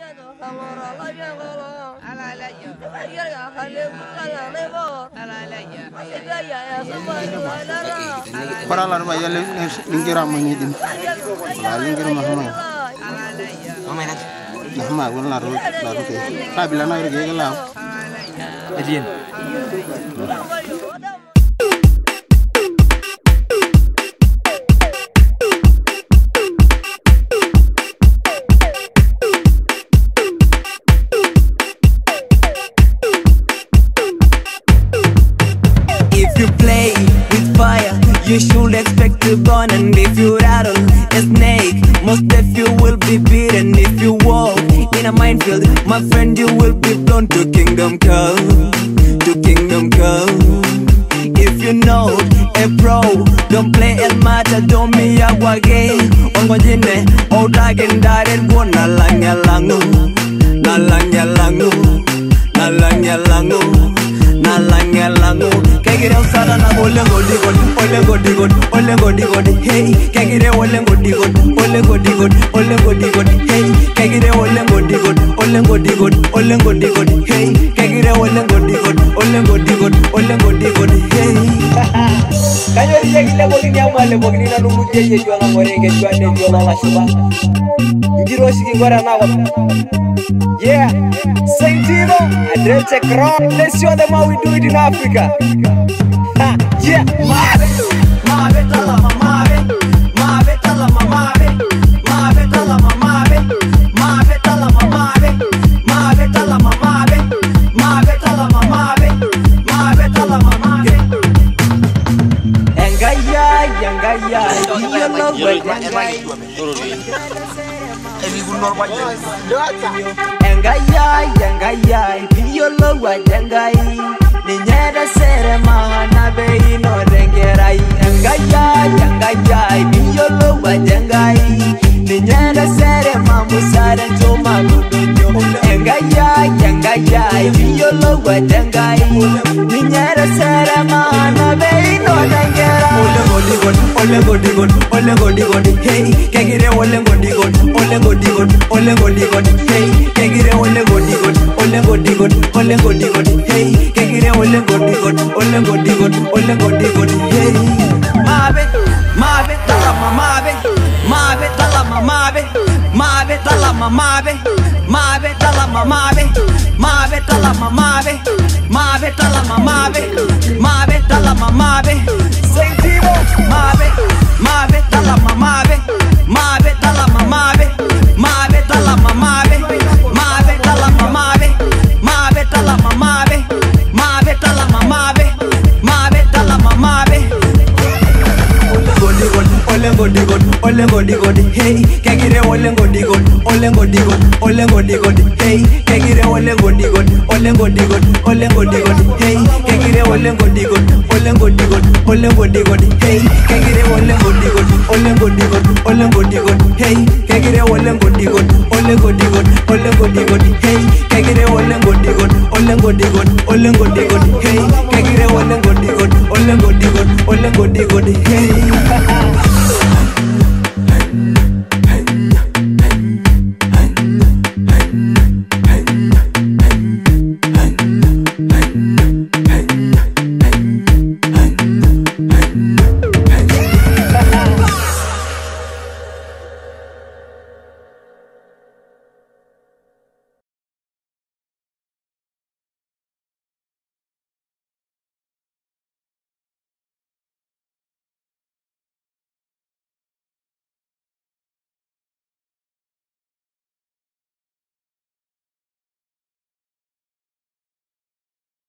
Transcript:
para la ma yalla lingira ma ni din la lingira ma ma ma wala ro la ro ke ka bila na ro ke la edien you should expect to burn, and if you rattle a snake, most of you will be beaten. If you walk in a minefield, my friend, you will be blown to kingdom come, to kingdom come. If you know a pro, don't play el matter, don't me awage. Ongojine, o dragon darted one nalangalangu, nalangalangu, nalangalangu, nalangalangu. Kegire usala na olengo digod, olengo digod, olengo digod, hey. Kegire olengo digod, olengo digod, olengo digod, hey. Kegire olengo digod, olengo digod, olengo digod, hey. Kegire olengo digod, olengo digod, olengo digod, hey. Kanyo riye kile bogi nyamale bogi na numuje ye jwana morenge jwane jwana la shuba. Ngiro shiki ngora na wa. Yeah, Saint Timo, Adrete Crown. Let's show them how we do it in Africa. Ha, yeah, Mave, Mave, Talama, Mave, Mave, Talama, Mave, Mave, Talama, Mave, Mave, Talama, Mave, Mave, Talama, Mave, Mave, Talama, Mave, Mave, Talama, Mave. Engaya, you know what Engaya, you know what Ninyera sere mahana bei no dengerai. Engaya, biyolo wajangai. Ninyera sere mamusare toma gudunyo. Engaya, biyolo wajangai. Ninyera sere mahana bei no dengerai. Olengo digod, hey. Kegire olengo digod, hey. Kegire olengo digod, hey. Kegire olengo digod, hey. Mave, talama, Mave, talama, Mave, talama, Mave, talama, Mave, talama, Mave, talama, Mave. Saint Timo, Mave, talama, Mave, talama, Mave, talama, Mave, talama, Mave, talama, Mave, talama, Mave. Olengo digod, hey. Kegire olengo digod, hey. Kegire olengo digod, hey. Kegire olengo digod, hey. Kegire olengo digod, hey. Kegire olengo digod, hey. Kegire olengo digod, hey. Kegire olengo digod, hey.